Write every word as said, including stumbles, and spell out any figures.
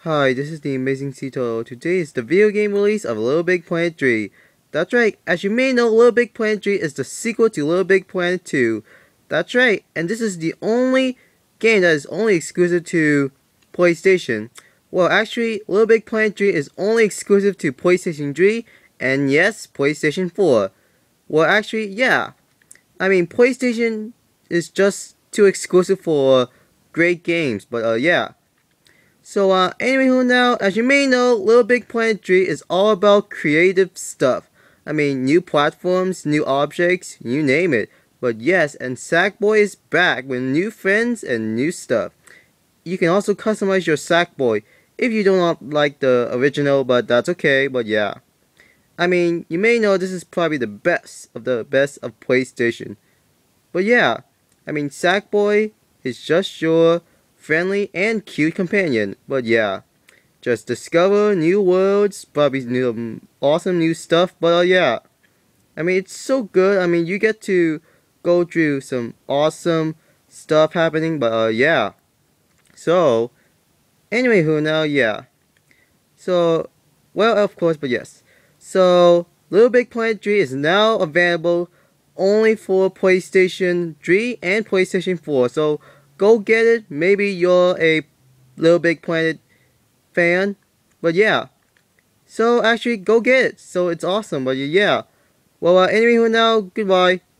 Hi, this is the Amazing Cito. Today is the video game release of Little Big Planet three. That's right, as you may know, Little Big Planet three is the sequel to Little Big Planet two. That's right, and this is the only game that is only exclusive to PlayStation. Well, actually, Little Big Planet three is only exclusive to PlayStation three, and yes, PlayStation four. Well, actually, yeah. I mean, PlayStation is just too exclusive for great games, but uh, yeah. So, uh, anyway, now, as you may know, Little Big Planet three is all about creative stuff. I mean, new platforms, new objects, you name it. But yes, and Sackboy is back with new friends and new stuff. You can also customize your Sackboy if you do not like the original, but that's okay, but yeah. I mean, you may know this is probably the best of the best of PlayStation. But yeah, I mean, Sackboy is just your friendly and cute companion. But yeah, just discover new worlds, probably new um, awesome new stuff. But uh, yeah, I mean, it's so good. I mean, you get to go through some awesome stuff happening. But uh, yeah. So anyway, who now? Yeah. So well, of course, but yes. So Little Big Planet three is now available only for PlayStation three and PlayStation four. So go get it. Maybe you're a Little Big Planet fan. But yeah. So actually go get it. So it's awesome. But yeah. Well uh, anyway now, goodbye.